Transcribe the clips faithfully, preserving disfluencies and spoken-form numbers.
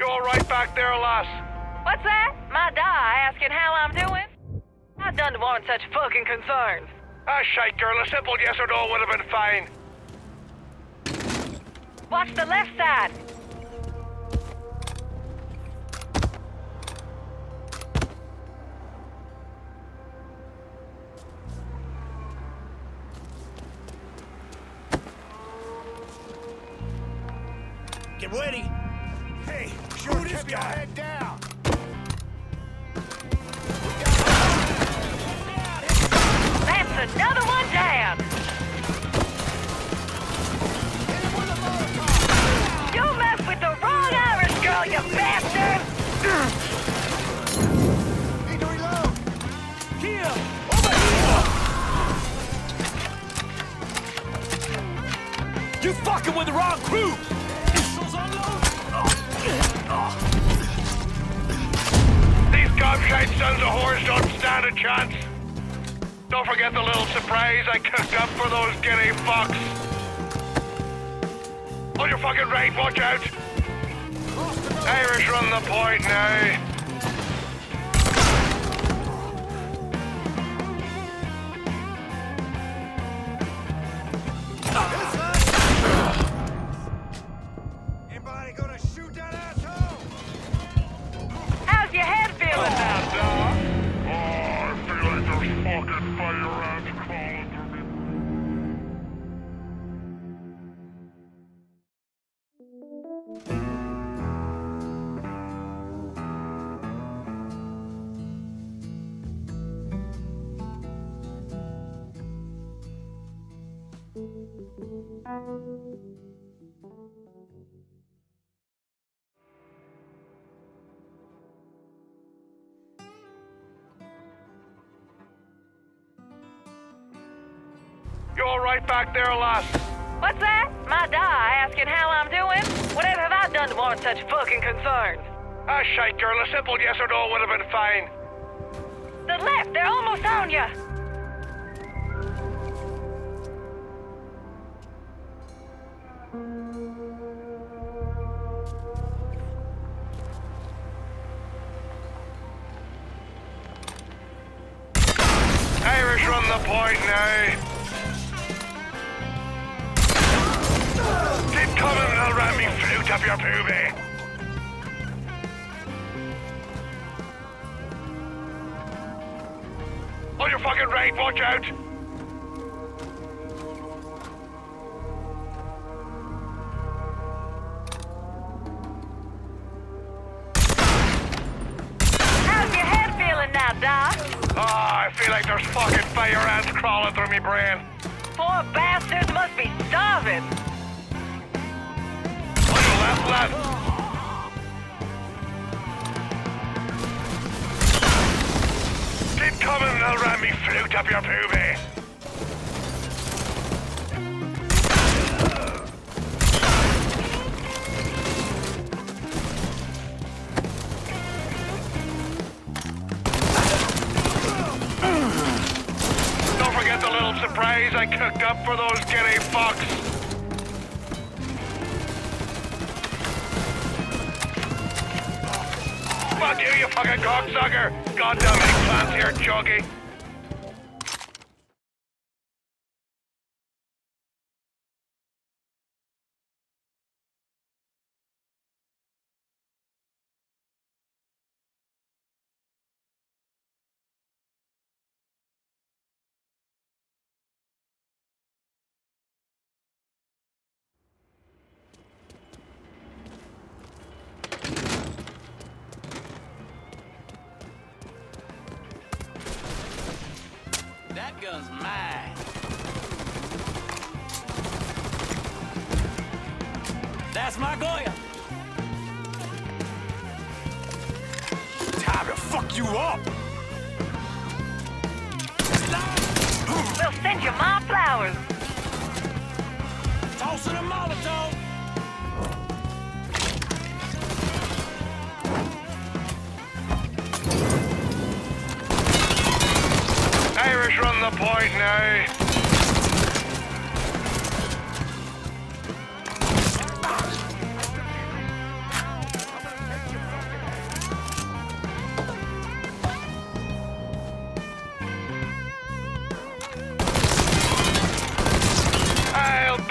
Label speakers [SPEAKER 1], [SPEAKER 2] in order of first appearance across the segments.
[SPEAKER 1] You're right back there, lass.
[SPEAKER 2] What's that? My die asking how I'm doing? I done to warrant such fucking concerns.
[SPEAKER 1] Ah, shite, girl. A simple yes or no would have been fine.
[SPEAKER 2] Watch the left side.
[SPEAKER 3] Get ready. Hey, shoot this guy. Head down.
[SPEAKER 2] That's another one down. You messed with the wrong Irish girl, you bastard!
[SPEAKER 3] Need to reload. Here. Over here. You fucking with the wrong crew.
[SPEAKER 1] These gobshite sons of whores don't stand a chance. Don't forget the little surprise I cooked up for those giddy fucks. On your fucking right, watch out! Irish run the point now.
[SPEAKER 3] Anybody gonna shoot that asshole?
[SPEAKER 2] How's your head feeling now, dog?
[SPEAKER 1] Oh, I feel like there's fucking fire ants crawling through me. You're right back there, lass.
[SPEAKER 2] What's that? My die asking how I'm doing? Whatever have I done to warrant such fucking concerns?
[SPEAKER 1] Ah, shite, girl. A simple yes or no would have been fine.
[SPEAKER 2] The left, they're almost on you.
[SPEAKER 1] Irish run the point now. Keep coming and I'll ram me flute up your poobie. On your fucking right, watch out!
[SPEAKER 2] How's your head feeling now, Doc?
[SPEAKER 1] Oh, I feel like there's fucking fire ants crawling through me brain.
[SPEAKER 2] Poor bastards must be starving.
[SPEAKER 1] On your left, lad. Keep coming and I'll ram me flute up your poobie. Don't forget the little surprise I cooked up for those giddy fucks. Fuck you, you fucking cocksucker! Goddamn eggplants here, Chuggy.
[SPEAKER 4] That gun's mine. That's my Goya.
[SPEAKER 3] Time to fuck you up.
[SPEAKER 2] We'll send you my flowers.
[SPEAKER 4] Tossing a Molotov.
[SPEAKER 1] Irish run the point now.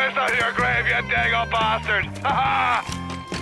[SPEAKER 1] piss out of your grave, you dang old bastard! Ha ha!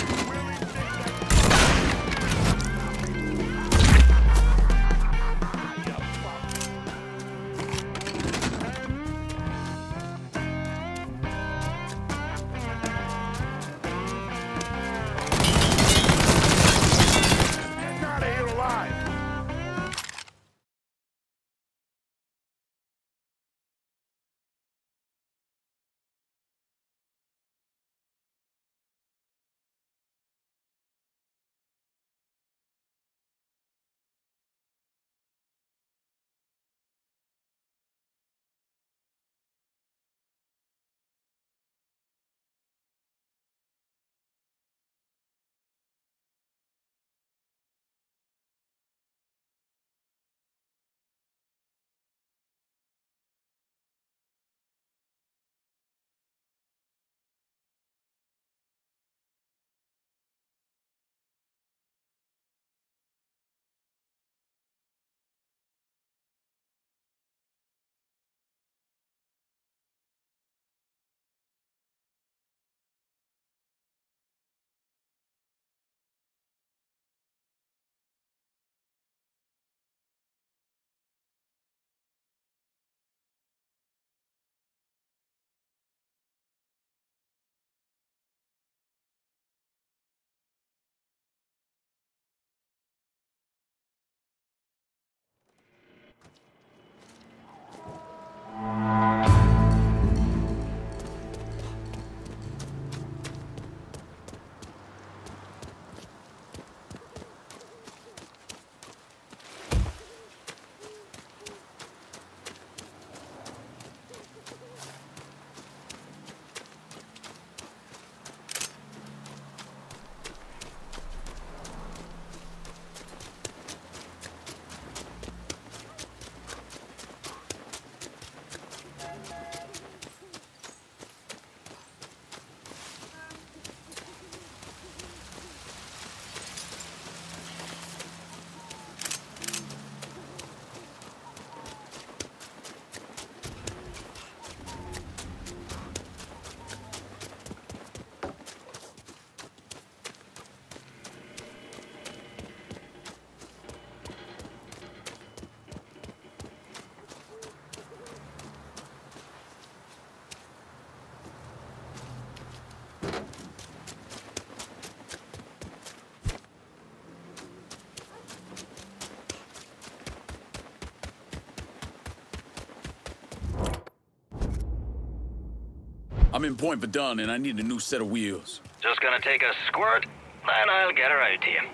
[SPEAKER 5] I'm in Point Verdun and I need a new set of wheels.
[SPEAKER 6] Just gonna take a squirt, then I'll get her out to you.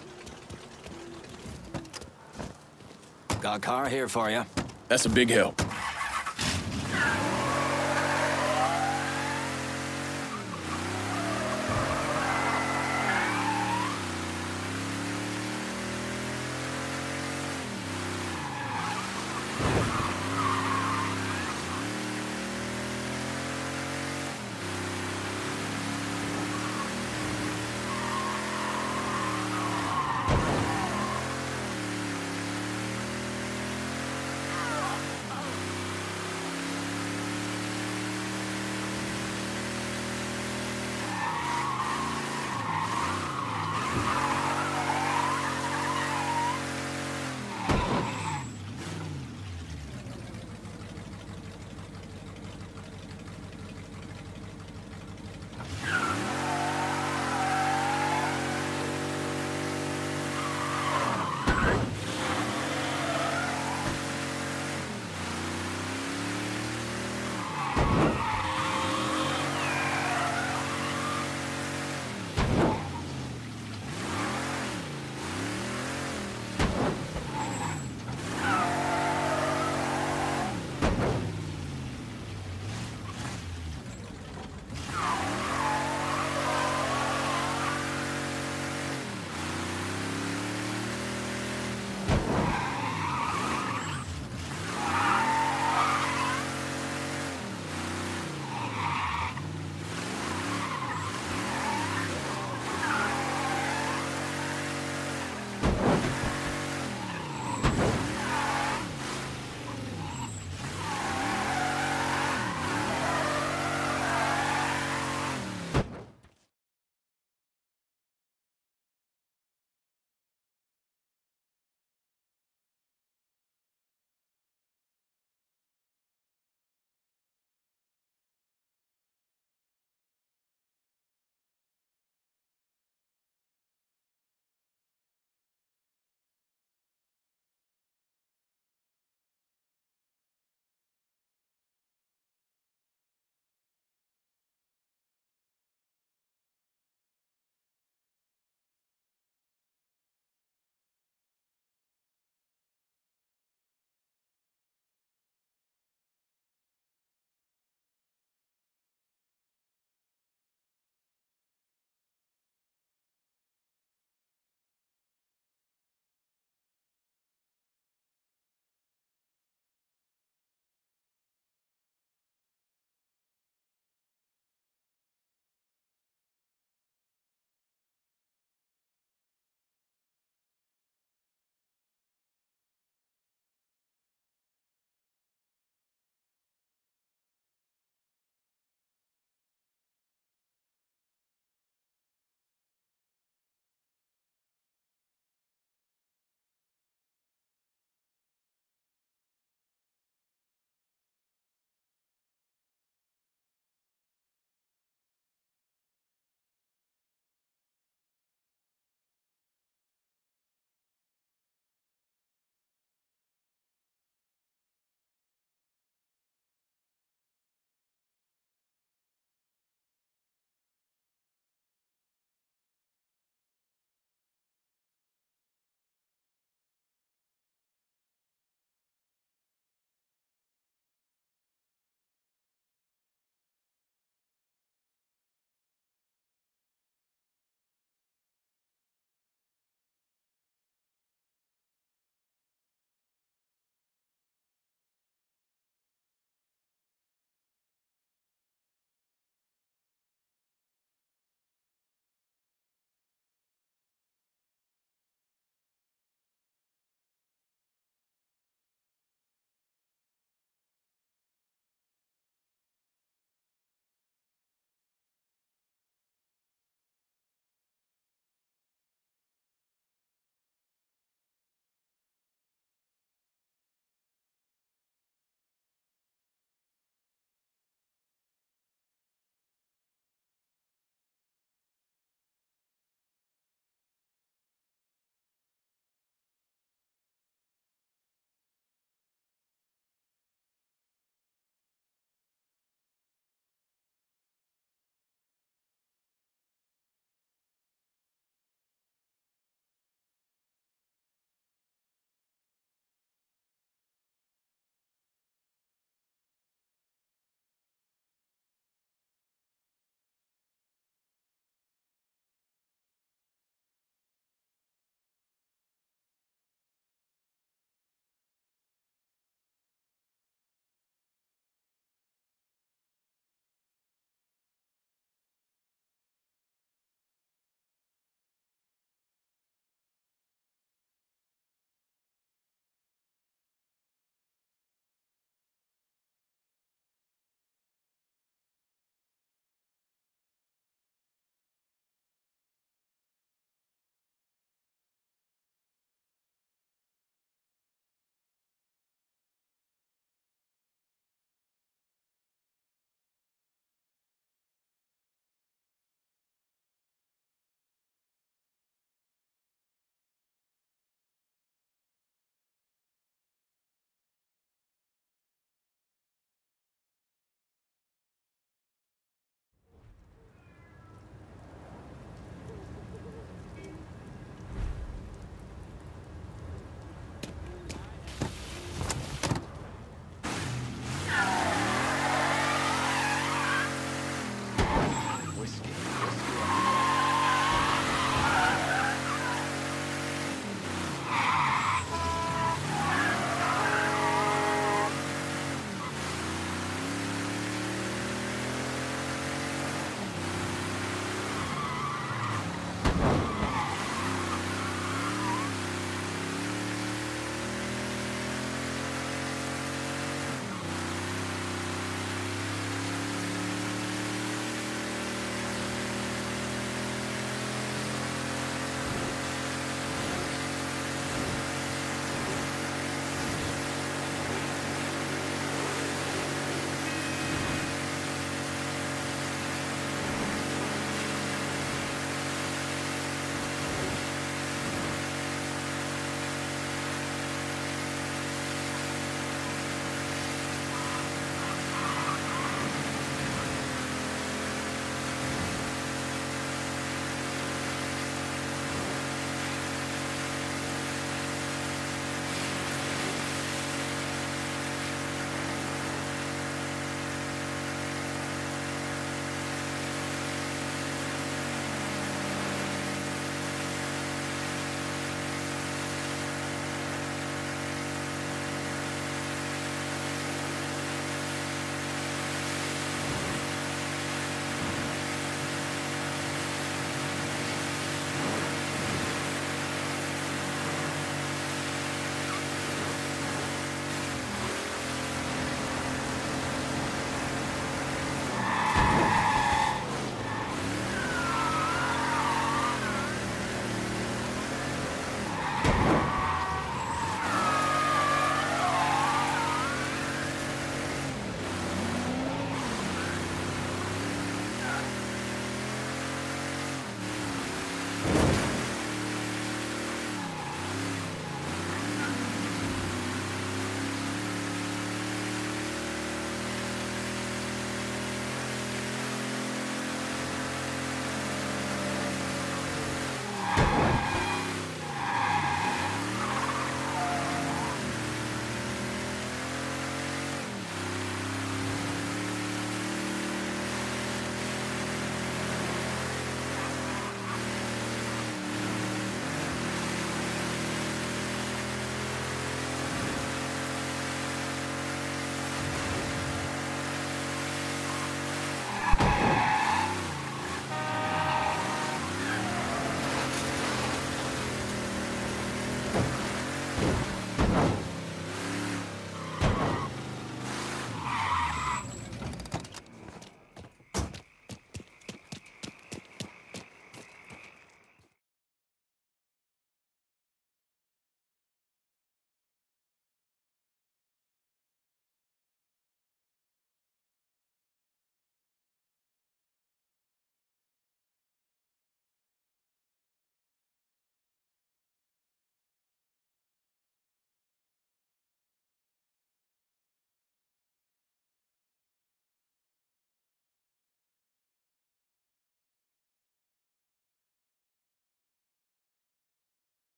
[SPEAKER 4] Got a car here for you.
[SPEAKER 5] That's a big help.